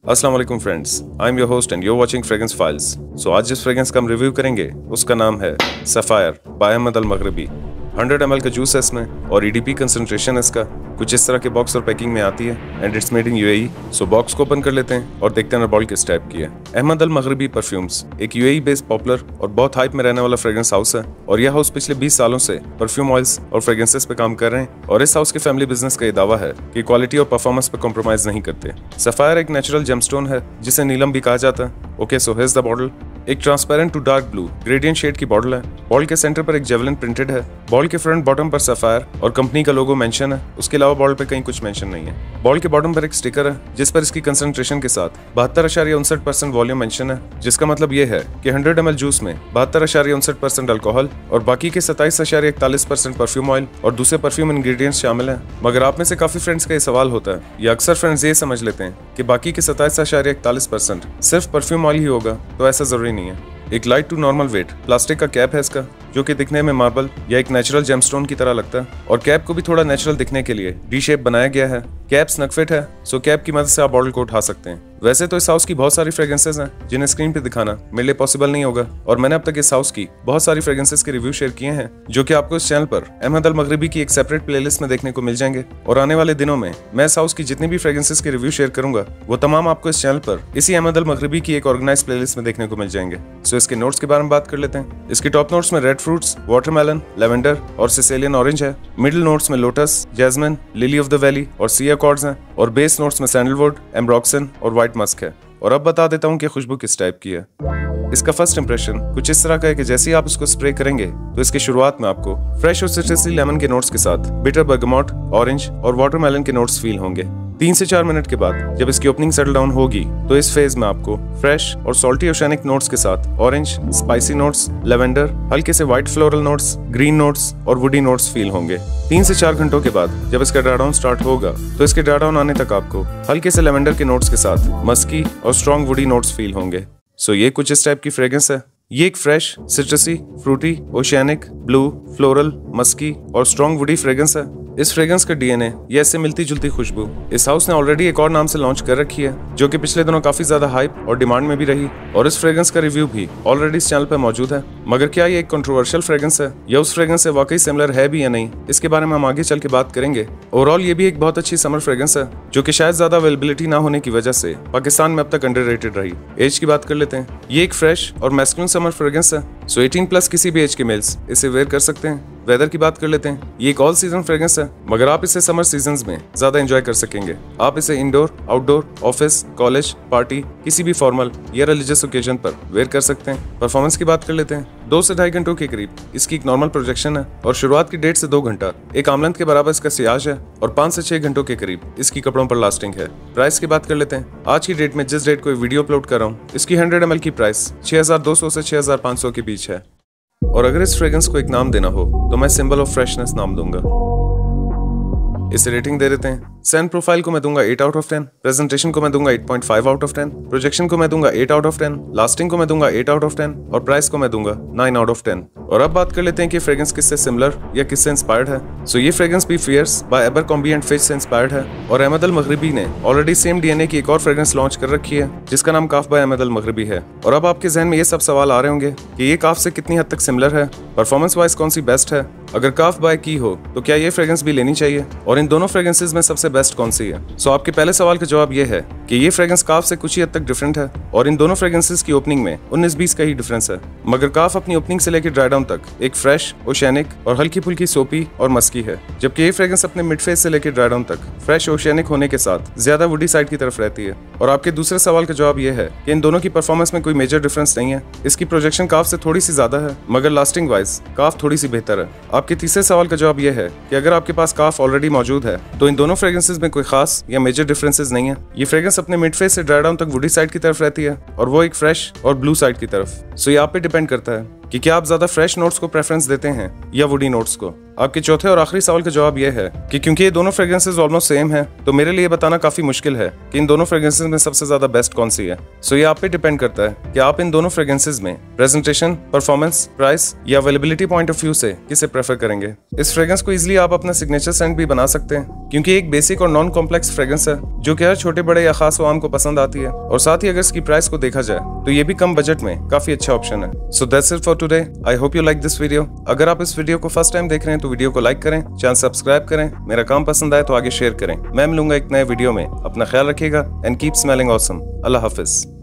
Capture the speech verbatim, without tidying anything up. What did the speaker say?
अस्सलाम वालेकुम friends, I am your host and you watching fragrance files. So आज जिस फ्रेग्रेंस का हम रिव्यू करेंगे उसका नाम है Sapphire by Ahmed Al Maghribi. Hundred M L का जूस है इसमें और ई डी पी कंसनट्रेशन है इसका। कुछ इस तरह के बॉक्स और पैकिंग में आती है and it's made in UAE. So box को ओपन कर लेते हैं और देखते हैं बॉल किस टाइप की है। अहमद अल मगरिबी परफ्यूम्स एक यूएई बेस्ड पॉपुलर और बहुत हाइप में रहने वाला फ्रेग्रेंस हाउस है और यह हाउस पिछले बीस सालों से परफ्यूम ऑयल्स और फ्रेग्रेंसेस पे काम कर रहे हैं और इस हाउस के फैमिली बिजनेस का ये दावा है कि क्वालिटी और परफॉर्मेंस पे कॉम्प्रोमाइज नहीं करते। सफायर एक नेचुरल जेमस्टोन है जिसे नीलम भी कहा जाता है। Okay, so here's the bottle. एक transparent to dark blue gradient shade की बॉटल है। बॉल के सेंटर पर एक जेवलिन प्रिंटेड है। बॉल के फ्रंट बॉटम पर सफायर और कंपनी का लोगो मेंशन है। उसके अलावा बॉल पे कहीं कुछ मेंशन नहीं है। बॉल के बॉटम पर एक स्टिकर है जिस पर इसकी कंसंट्रेशन के साथ बहत्तर अशारिया उनसठ परसेंट वॉल्यूम मेंशन है, जिसका मतलब ये है कि हंड्रेड एम एल जूस में बहत्तर अशारिया उनसठ परसेंट अल्कोहल और बाकी के सत्ताईस अशारिया इकतालीस परसेंट परफ्यूम ऑयल और दूसरे परफ्यूम इंग्रेडिएंट्स शामिल हैं। मगर आप में से काफी फ्रेंड्स का ये सवाल होता है या अक्सर फ्रेंड्स ये समझ लेते हैं कि बाकी के सत्ताईस अशारिया इकतालीस परसेंट सिर्फ परफ्यूम ऑयल ही होगा, तो ऐसा जरूरी नहीं है। एक light to normal weight plastic का कैप है इसका, जो कि दिखने में मार्बल या एक नेचुरल जेमस्टोन की तरह लगता है और कैप को भी थोड़ा नेचुरल दिखने के लिए डी शेप बनाया गया है। कैप स्नग फिट है, सो कैप की मदद से आप बॉटल को उठा सकते हैं। वैसे तो इस हाउस की बहुत सारी फ्रेग्रेंसेस हैं जिन्हें स्क्रीन पे दिखाना मेरे लिए पॉसिबल नहीं होगा और मैंने अब तक इस हाउस की बहुत सारी फ्रेग्रेंसेस के रिव्यू शेयर किए हैं जो कि आपको इस चैनल पर अहमद अल मगरिबी की एक सेपरेट प्लेलिस्ट में देखने को मिल जाएंगे। और आने वाले दिनों में मैं इस हाउस की जितनी भी फ्रेग्रेंसेस के रिव्यू शेयर करूंगा वो तमाम आपको इस चैनल पर इसी अहमद अल मगरिबी की एक ऑर्गेनाइज प्लेलिस्ट में देखने को मिल जाएंगे। सो इसके नोट्स के बारे में बात कर लेते हैं। इसके टॉप नोट्स में रेड फ्रूट्स, वाटरमेलन, लेवेंडर और सिसिलियन ऑरेंज है। मिडिल नोट्स में lotus, jasmine, lily of the valley और सी अकॉर्ड्स हैं और बेस नोट्स में सैंडलवुड, एम्ब्रॉक्सन और व्हाइट मस्क है। और अब बता देता हूँ कि खुशबू किस टाइप की है। इसका फर्स्ट इंप्रेशन कुछ इस तरह का है कि जैसे ही आप इसको स्प्रे करेंगे तो इसकी शुरुआत में आपको फ्रेश और सिट्रसी लेमन के नोट्स के साथ बिटर बर्गमॉट, ऑरेंज और वाटरमेलन के नोट्स फील होंगे। तीन से चार मिनट के बाद जब इसकी ओपनिंग सेटल डाउन होगी तो इस फेज में आपको फ्रेश और सॉल्टी ओशेनिक नोट्स के साथ ऑरेंज, स्पाइसी नोट्स, लेवेंडर, हल्के से white floral notes, green notes और वुडी नोट्स फील होंगे। तीन से चार घंटों के बाद जब इसका ड्राई डाउन स्टार्ट होगा तो इसके ड्राई डाउन आने तक आपको हल्के से लेवेंडर के नोट्स के साथ मस्की और स्ट्रॉन्ग वुडी नोट्स फील होंगे। सो ये कुछ इस टाइप की फ्रेग्रेंस है। ये एक fresh, citrusy, fruity, oceanic, blue, floral, musky और स्ट्रॉन्ग वुडी फ्रेग्रेंस है। इस फ्रेग्रेंस का डीएनए ये ऐसे मिलती जुलती खुशबू इस हाउस ने ऑलरेडी एक और नाम से लॉन्च कर रखी है जो कि पिछले दिनों काफी ज्यादा हाइप और डिमांड में भी रही और इस फ्रेग्रेंस का रिव्यू भी ऑलरेडी इस चैनल पर मौजूद है। मगर क्या ये एक कंट्रोवर्शियल फ्रेग्रेंस है या उस फ्रेग्रेंस से वाकई सिमिलर है भी या नहीं, इसके बारे में हम आगे चल के बात करेंगे। ओवरऑल ये भी एक बहुत अच्छी समर फ्रेग्रेंस है जो कि शायद ज्यादा अवेलेबिलिटी ना होने की वजह से पाकिस्तान में अब तक अंडररेटेड रही। एज की बात कर लेते हैं। ये एक फ्रेश और मैस्कुलिन समर फ्रेग्रेंस है, सो अठारह प्लस किसी भी एज के मेल्स इसे वेयर कर सकते हैं। वेदर की बात कर लेते हैं। ये एक ऑल सीजन फ्रेग्रेंस है मगर आप इसे समर सीजन्स में ज्यादा एंजॉय कर सकेंगे। आप इसे indoor, outdoor, office, college, party, किसी भी फॉर्मल या रिलीजियस ओकेजन पर वेयर कर सकते हैं। परफॉर्मेंस की बात कर लेते हैं। दो से ढाई घंटों के करीब इसकी एक नॉर्मल प्रोजेक्शन है और शुरुआत की डेढ़ से दो घंटा एक आमलंत के बराबर इसका सियाज है और पाँच से छह घंटों के करीब इसकी कपड़ों पर लास्टिंग है। प्राइस की बात कर लेते हैं। आज की डेट में जिस डेट को वीडियो अपलोड कर रहा हूँ इसकी हंड्रेड एम एल की प्राइस छह हजार दो सौ से छह हजार पाँच सौ के बीच है। और अगर इस फ्रेग्रेंस को एक नाम देना हो तो मैं सिंबल ऑफ फ्रेशनेस नाम दूंगा। इसे रेटिंग दे देते हैं। सेंट प्रोफाइल को मैं दूंगा eight out of ten, presentation को मैं दूंगा eight point five out of ten, projection को मैं दूंगा eight out of ten, lasting को मैं दूंगा एट आउट ऑफ टेन और प्राइस को मैं दूंगा नाइन आउट ऑफ टेन। और अब बात कर लेते हैं कि फ्रेग्रेंस किससे सिमिलर या किससे इंस्पायर्ड है। सो ये fragrance Be Fierce by Abercrombie and Fitch से इंस्पायर्ड है और अहमद अल मगरिबी ने ऑलरेडी सेम डीएनए की एक और फ्रेग्रेंस लॉन्च कर रखी है जिसका नाम काफ बाय अहमद अल मगरिबी है। और अब आपके जहन में ये सब सवाल आ रहे होंगे कि ये काफ से कितनी हद तक सिमिलर है, परफॉर्मेंस वाइज कौन सी बेस्ट है, अगर काफ बाय की हो तो क्या ये फ्रेग्रेंस भी लेनी चाहिए और इन दोनों फ्रेग्रेंसेस में सबसे बेस्ट कौन सी है। सो so, आपके पहले सवाल का जवाब ये है कि ये फ्रेग्रेंस काफ से कुछ ही हद तक डिफरेंट है और इन दोनों फ्रेग्रेंसेस की ओपनिंग में उन्नीस बीस का ही डिफरेंस है। मगर काफ अपनी ओपनिंग से लेकर ड्राई डाउन तक एक फ्रेश, ओशियानिक और हल्की फुल्की सोपी और मस्की है, जबकि ये फ्रेग्रेंस अपने मिड फेज से लेकर ड्राई डाउन तक फ्रेश ओशियानिक होने के साथ ज्यादा वुडी साइड की तरफ रहती है। और आपके दूसरे सवाल का जवाब ये है कि इन दोनों की परफॉर्मेंस में कोई मेजर डिफरेंस नहीं है। इसकी प्रोजेक्शन काफ से थोड़ी सी ज्यादा है मगर लास्टिंग वाइज काफ थोड़ी सी बेहतर है। आपके तीसरे सवाल का जवाब यह है कि अगर आपके पास काफ ऑलरेडी मौजूद है तो इन दोनों फ्रेग्रेंसेस में कोई खास या मेजर डिफरेंसेस नहीं है। ये फ्रेग्रेंस अपने मिड फेज से ड्राई डाउन तक वुडी साइड की तरफ रहती है और वो एक फ्रेश और ब्लू साइड की तरफ। सो ये आप पे डिपेंड करता है कि क्या आप ज्यादा फ्रेश नोट्स को प्रेफरेंस देते हैं या वुडी नोट्स को। आपके चौथे और आखिरी सवाल का जवाब यह है कि क्योंकि ये दोनों फ्रेग्रेंसेस ऑलमोस्ट सेम है, तो मेरे लिए बताना काफी मुश्किल है कि इन दोनों फ्रेग्रेंसेस में सबसे ज्यादा बेस्ट कौन सी है। सो ये आप पे डिपेंड करता है कि आप इन दोनों फ्रेग्रेंसेस में प्रेजेंटेशन, परफॉर्मेंस, प्राइस या अवेलेबिलिटी पॉइंट ऑफ व्यू से किसे प्रेफर करेंगे। इस फ्रेग्रेंस को इजिली आप अपना सिग्नेचर सेंट भी बना सकते हैं, क्योंकि एक बेसिक और नॉन कॉम्प्लेक्स फ्रेग्रेंस है जो कि हर छोटे बड़े या खास आवाम को पसंद आती है। और साथ ही अगर इसकी प्राइस को देखा जाए तो ये भी कम बजट में काफी अच्छा ऑप्शन है। So that's it for today. I hope you like this video. अगर आप इस वीडियो को फर्स्ट टाइम देख रहे हैं तो वीडियो को लाइक करें, चैनल सब्सक्राइब करें, मेरा काम पसंद आए तो आगे शेयर करें। मैं मिलूंगा एक नए वीडियो में। अपना ख्याल रखिएगा एंड कीप स्मेलिंग ऑसम। अल्लाह हाफिज।